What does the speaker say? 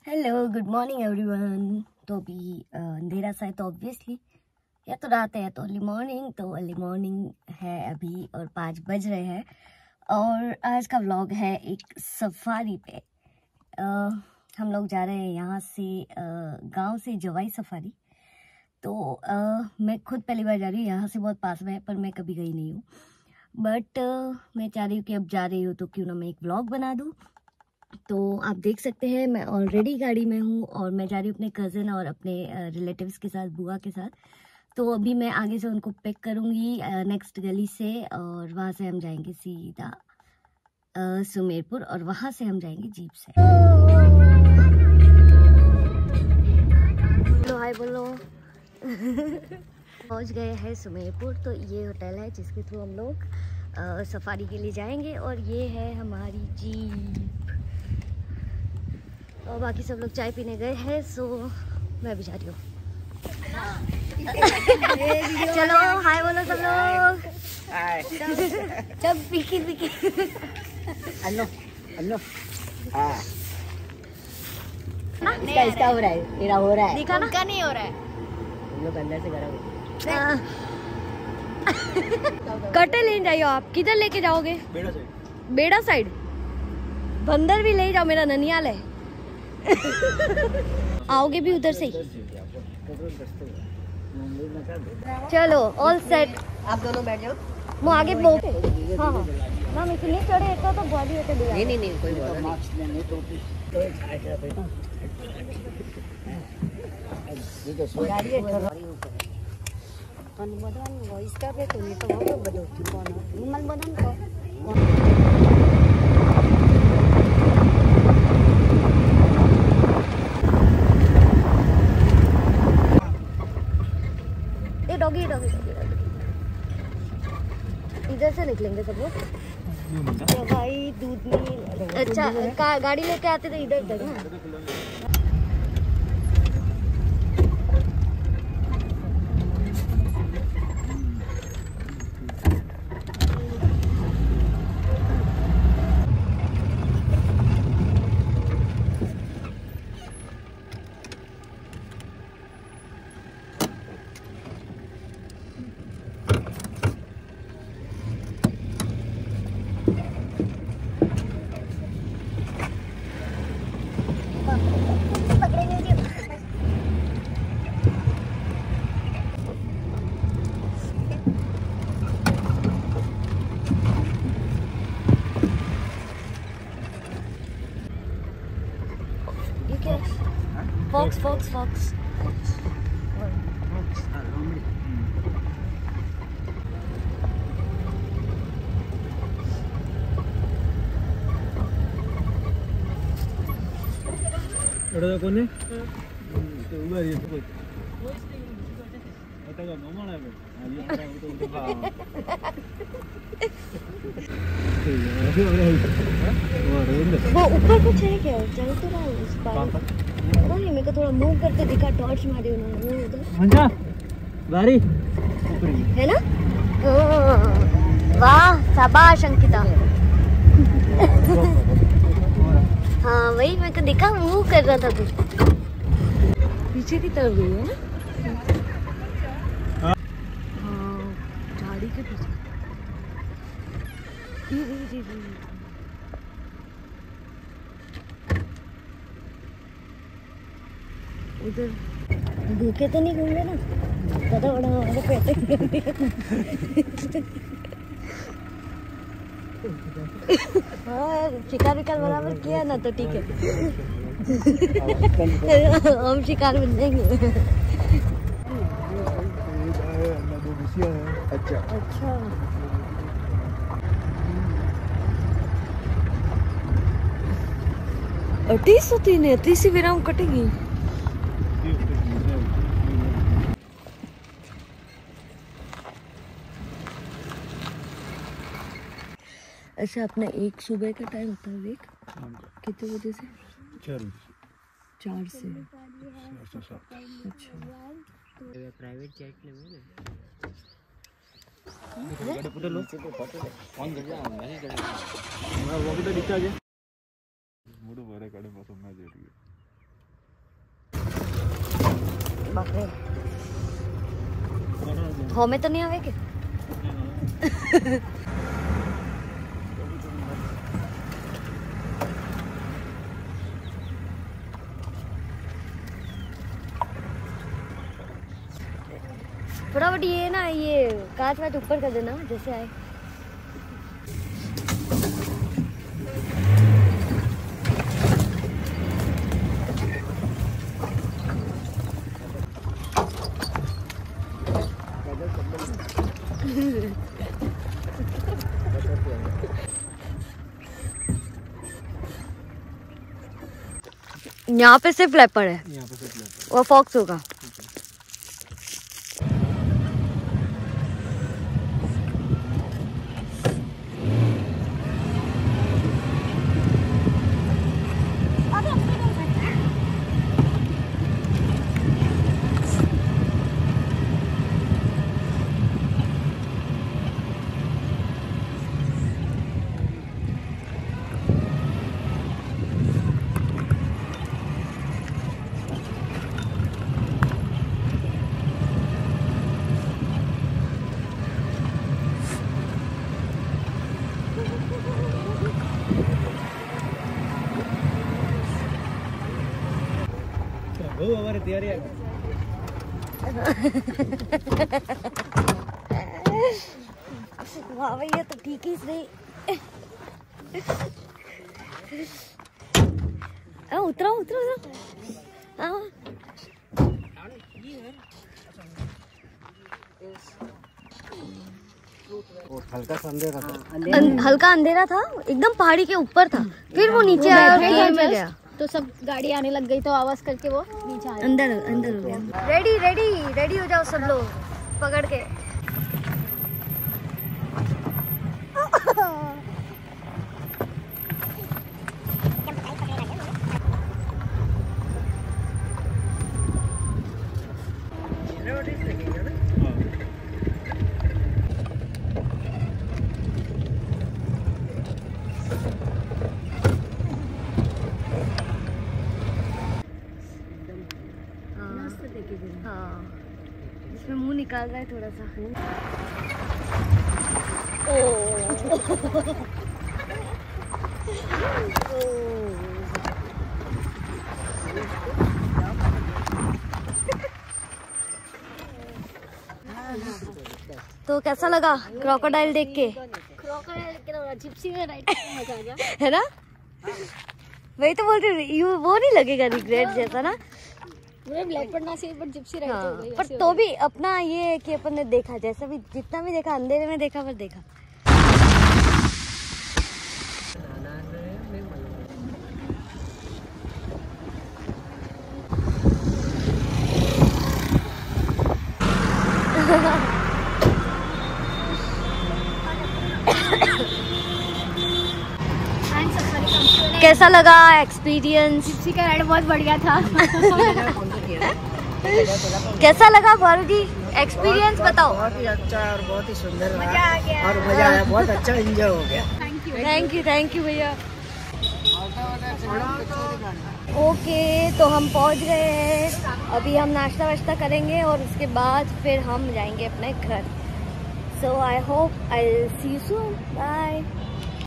Hello good morning everyone. तो अभी अंधेरा सा है, तो ऑब्वियसली या तो रात है या तो अर्ली मॉर्निंग। तो अर्ली मॉर्निंग है अभी और 5 बज रहे हैं। और आज का व्लॉग है एक सफारी पे। हम लोग जा रहे हैं यहाँ से गांव से जवाई सफारी। तो मैं खुद पहली बार जा रही हूँ। यहाँ से बहुत पास में है पर मैं कभी गई नहीं हूँ। बट मैं चाह रही हूँ कि अब जा रही हूँ तो क्यों ना मैं एक व्लॉग बना दूँ। तो आप देख सकते हैं मैं ऑलरेडी गाड़ी में हूँ और मैं जा रही हूँ अपने कज़न और अपने रिलेटिव्स के साथ, बुआ के साथ। तो अभी मैं आगे से उनको पिक करूँगी नेक्स्ट गली से और वहाँ से हम जाएंगे सीधा सुमेरपुर और वहाँ से हम जाएंगे जीप से। बोलो हाय बोलो। पहुँच गए हैं सुमेरपुर। तो ये होटल है जिसके थ्रू हम लोग सफारी के लिए जाएंगे और ये है हमारी जीप। और बाकी सब लोग चाय पीने गए हैं, सो मैं भी जा रही हूँ। चलो हाय बोलो सब लोग। सब पीकी पीकी। अन्नो अन्नो हाँ इसका हो रहा है, तेरा हो रहा है, दिखा ना? उनका नहीं हो रहा है। हम लोग अंदर से गरम कटे ले जाइयो। आप किधर लेके जाओगे? बेड़ा साइड। बंदर भी ले जाओ, मेरा ननियाल है। आओगे भी उधर से ही? चलो ऑल सेट। आप दोनों बैठ जाओ। वो आगे हाँ हाँ मैम इसलिए चढ़े एक तो बॉडी होते दिया। नहीं कोई बात नहीं। गाड़ी है तो इसका पे तो नहीं तो वो बदो कौन मन बदन को डॉगी इधर से निकलेंगे सब लोग। भाई दूध नहीं। अच्छा गाड़ी लेके आते तो इधर ना। Fox. एड़ा कोने तो उधर ये कोई आता का नमन है अभी हमारा तो बा वो ऊपर कुछ है क्या? चल तो रहा है उस पार। पता नहीं, मेरे को थोड़ा मूव करते दिखा, टॉर्च मारी उन्होंने। वो उधर मंजा बारी है ना? वाह शाबाश अंकिता। हाँ वही मेरे को दिखा, मूव कर रहा था तू। पीछे की तरफ गई है ना? हाँ झाड़ी के पीछे। उधर भूखे तो नहीं घूमने ना? ज्यादा बड़ा हमारे पेटे। हाँ शिकार बराबर किया ना तो ठीक है। हम शिकार बन जाएंगे। अच्छा अतीस होती नहीं, अतीस विराम कटेगी। अच्छा अपना एक सुबह का टाइम होता है देख, कितने बजे से? 4 से। अच्छा प्राइवेट जेट ले ಮೂಡು ಬೇರೆ ಕಡೆ ಬಸ್ ಒಮ್ಮೆ बाप रे, हो में तो नहीं आवे के? फटाफट ये ना, ये कांच वाच ऊपर कर देना जैसे आए। यहाँ पे सिर्फ लेपर्ड है, यहाँ पे सिर्फ लेपर्ड। वो फॉक्स होगा। वो हमारी तैयारी है। वाह भैया, तो ठीक ही सही। उतरो उतरो उतरो। हल्का सा अंधेरा था, हल्का अंधेरा था, एकदम पहाड़ी के ऊपर था, फिर वो नीचे आया और में गया तो सब गाड़ी आने लग गई तो आवाज करके वो नीचे आ अंदर अंदर हो गया। रेडी रेडी रेडी हो जाओ सब लोग, पकड़ के। हाँ, इसमें मुंह निकाल रहा है थोड़ा सा। तो कैसा लगा क्रोकोडाइल देख के? क्रोकोडाइल जिप्सी में राइड करने मजा आ गया, है ना? वही तो बोलते यू, वो नहीं लगेगा रिग्रेट जैसा ना। लेपर्ड ना सही बट जिप्सी राइड हाँ, हो गई। पर तो भी अपना ये है कि अपन ने देखा, जैसा भी जितना भी देखा अंधेरे में देखा, पर देखा। कैसा लगा एक्सपीरियंस? जिप्सी का राइड बहुत बढ़िया था। कैसा लगा भारू जी एक्सपीरियंस बताओ? बहुत ही अच्छा और बहुत ही सुंदर रहा। मजा आ गया और मजा आया, बहुत अच्छा एंजॉय हो गया। थैंक यू भैया। ओके, तो हम पहुंच गए हैं, अभी हम नाश्ता वाश्ता करेंगे और उसके बाद फिर हम जाएंगे अपने घर। So I hope I will see you soon, bye.